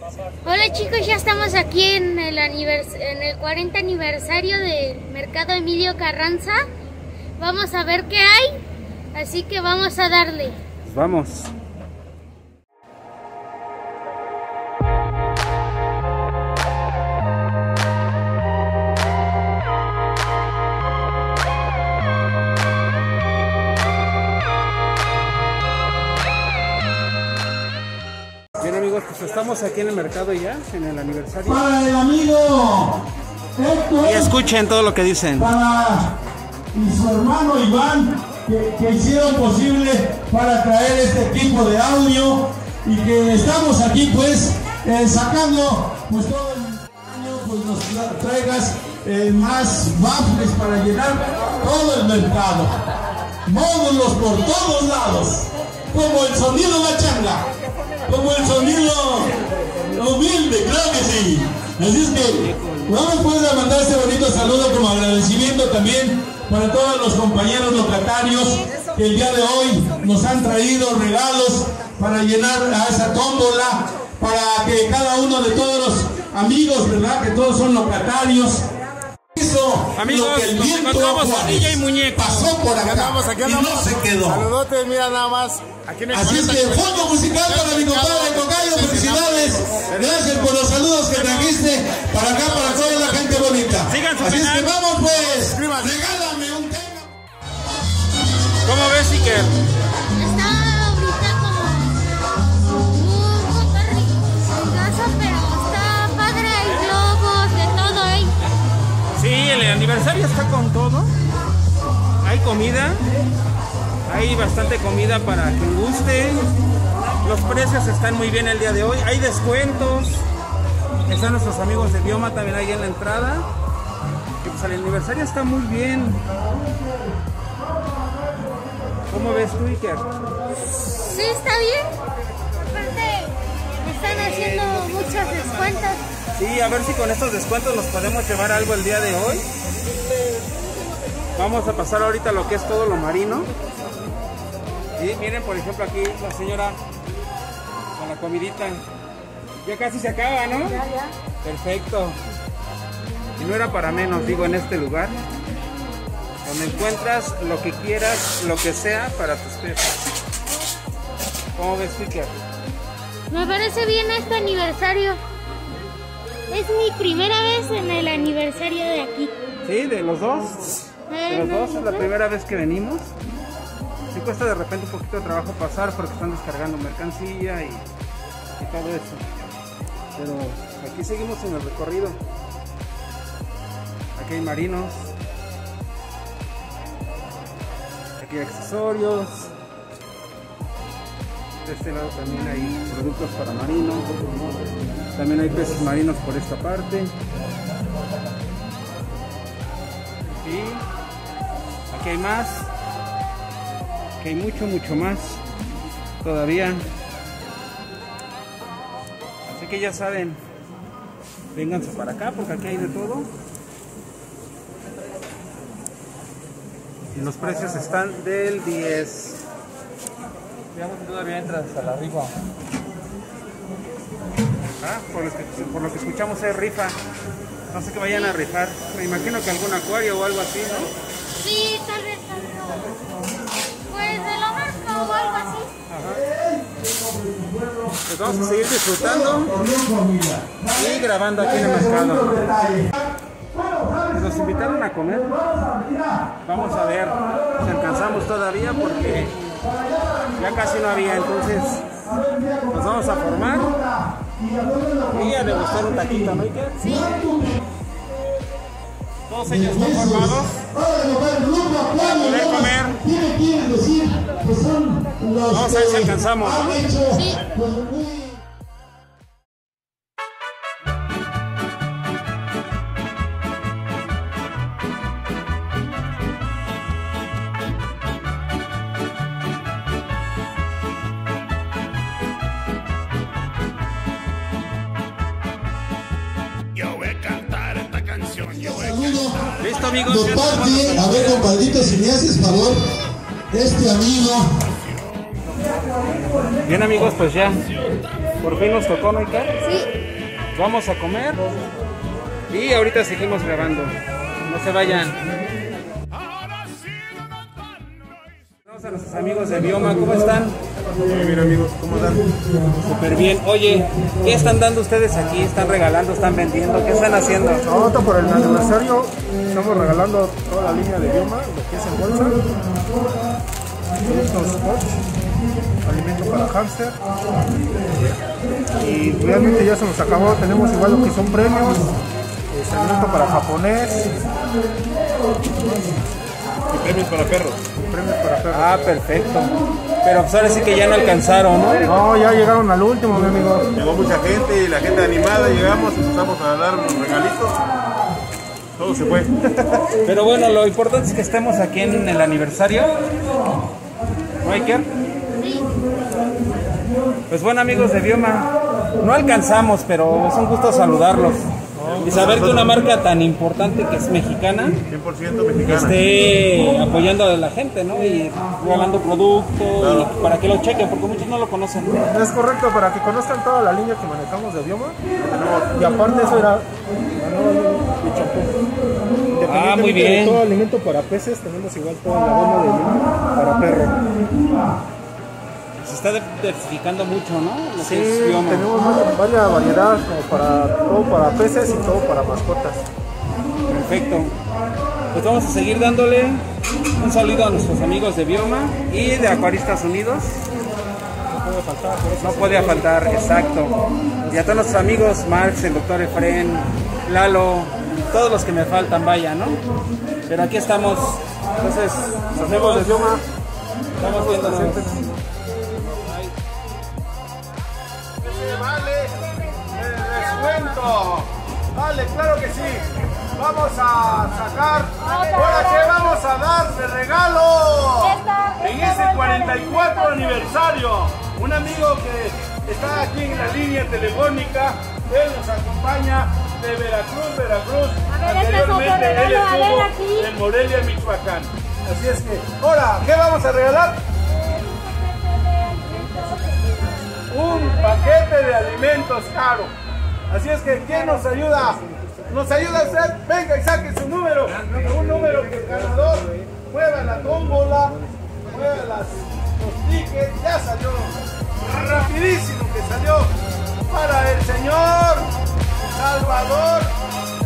Hola chicos, ya estamos aquí en el 40 aniversario del Mercado Emilio Carranza. Vamos a ver qué hay, así que vamos a darle. Vamos. Bien amigos, pues estamos aquí en el mercado ya, en el aniversario. Para el amigo Héctor, Y escuchen todo lo que dicen. para y su hermano Iván, que hicieron posible para traer este equipo de audio, y que estamos aquí pues sacando pues todo el año, pues nos traigas más baffles para llenar todo el mercado, módulos por todos lados, como el sonido de la changa, como el sonido humilde, claro que sí. Así es que vamos pues a mandar este bonito saludo como agradecimiento también para todos los compañeros locatarios que el día de hoy nos han traído regalos para llenar a esa tómbola, para que cada uno de todos los amigos, ¿verdad? Que todos son locatarios. Amigos, Lo que el nos viento encontramos a Juárez DJ Muñeco. pasó por acá y no se quedó. Saludotes, mira nada más. Así es que fondo musical para mi compadre Tocayo, felicidades. Gracias por los saludos que trajiste para acá, para toda la gente bonita. Sigan su Así es que canal. vamos pues, regálame un tema. ¿Cómo ves, Iker? Está ahorita como un poco ruidoso, pero está padre, hay globos, de todo ahí. Sí, el aniversario está con todo. Hay comida. Hay bastante comida para quien guste. Los precios están muy bien el día de hoy. Hay descuentos. Están nuestros amigos de Bioma también ahí en la entrada. Y pues el aniversario está muy bien. ¿Cómo ves tú, Iker? Sí, está bien. Aparte, están haciendo muchos descuentos. Sí, a ver si con estos descuentos nos podemos llevar algo el día de hoy. Vamos a pasar ahorita lo que es todo lo marino. Y miren, por ejemplo, aquí la señora con la comidita. Ya casi se acaba, ¿no? Ya. Perfecto. Y no era para menos, digo, en este lugar, donde encuentras lo que quieras, lo que sea para tus fiestas. ¿Cómo ves, Iker? Me parece bien este aniversario. Es mi primera vez en el aniversario de aquí. Sí, de los dos. De los dos es la primera vez que venimos. Sí cuesta de repente un poquito de trabajo pasar porque están descargando mercancía y todo eso. Pero aquí seguimos en el recorrido. Aquí hay marinos. Aquí hay accesorios. De este lado también hay productos para marinos. También hay peces marinos por esta parte. Y aquí hay más. Aquí hay mucho más todavía. Así que ya saben, vénganse para acá porque aquí hay de todo. Y los precios están del 10. Veamos si todavía entras a la rifa. Por lo que escuchamos es rifa. No sé qué vayan a rifar. Me imagino que algún acuario o algo así, ¿no? Sí, tal vez algo. Pues de lo marco o algo así. Pues vamos a seguir disfrutando y grabando aquí en el mercado. Nos invitaron a comer. Vamos a ver si alcanzamos todavía porque ya casi no había, entonces nos vamos a formar y a degustar un taquito, ¿no, Iker? Sí. Todos ellos están formados para poder comer. Vamos a ver si alcanzamos, ¿no? Sí. Listo, amigos. Nos parte, a ver, compadrito, si me haces favor, este amigo. Bien, amigos, pues ya Por fin nos tocó, ¿no, Iker? Sí. Vamos a comer y ahorita seguimos grabando. No se vayan. Vamos a nuestros amigos de Bioma, ¿cómo están? Muy bien, amigos, ¿cómo están? Súper bien. Oye, ¿qué están dando ustedes aquí? ¿Están regalando? ¿Están vendiendo? ¿Qué están haciendo? Ahorita por el aniversario estamos regalando toda la línea de Bioma, lo que es en bolsa, productos Poch, alimento para hámster, y realmente ya se nos acabó. Tenemos igual lo que son premios, alimento para japonés Y premios para perros. y premios para perros. Ah, perfecto. Pero pues ahora sí que ya no alcanzaron, ¿no? No, ya llegaron al último, mi amigo. Llegó mucha gente y la gente animada, llegamos, empezamos a dar unos regalitos. Todo se fue. Pero bueno, lo importante es que estemos aquí en el aniversario. ¿No, Iker? Pues bueno, amigos de Bioma, no alcanzamos, pero es un gusto saludarlos. Y saber que una marca tan importante que es mexicana 100% mexicana. esté apoyando a la gente, ¿no? Y regalando productos y para que lo chequen, porque muchos no lo conocen. Es correcto, para que conozcan toda la línea que manejamos de Bioma. Y aparte eso era la nueva línea de champú. Ah, muy bien. De todo alimento para peces, tenemos igual toda la gama de Bioma para perro. Se está diversificando mucho, ¿no? Lo Sí, que es Bioma. tenemos varias variedades, como para todo para peces y todo para mascotas. Perfecto. Pues vamos a seguir dándole un saludo a nuestros amigos de Bioma y de Acuaristas Unidos. No puede faltar, por eso No podía faltar, exacto. Y a todos nuestros amigos, Marx, el doctor Efren, Lalo, todos los que me faltan, vaya, ¿no? Pero aquí estamos. Entonces, nos vemos de Bioma. estamos viéndonos. Vale, descuento. Vale, claro que sí. Vamos a sacar. ¿Ahora qué vamos a dar de regalo? En este 44 aniversario, un amigo que está aquí en la línea telefónica, él nos acompaña de Veracruz. A ver, Anteriormente él estuvo en Morelia, Michoacán. Así es que, ahora, ¿qué vamos a regalar? Un paquete de alimentos caro. Así es que, ¿quién nos ayuda? ¿Nos ayuda a hacer? Venga y saque su número. Un número que el ganador mueva la tómbola, mueva los tickets. Ya salió. Rapidísimo que salió para el señor Salvador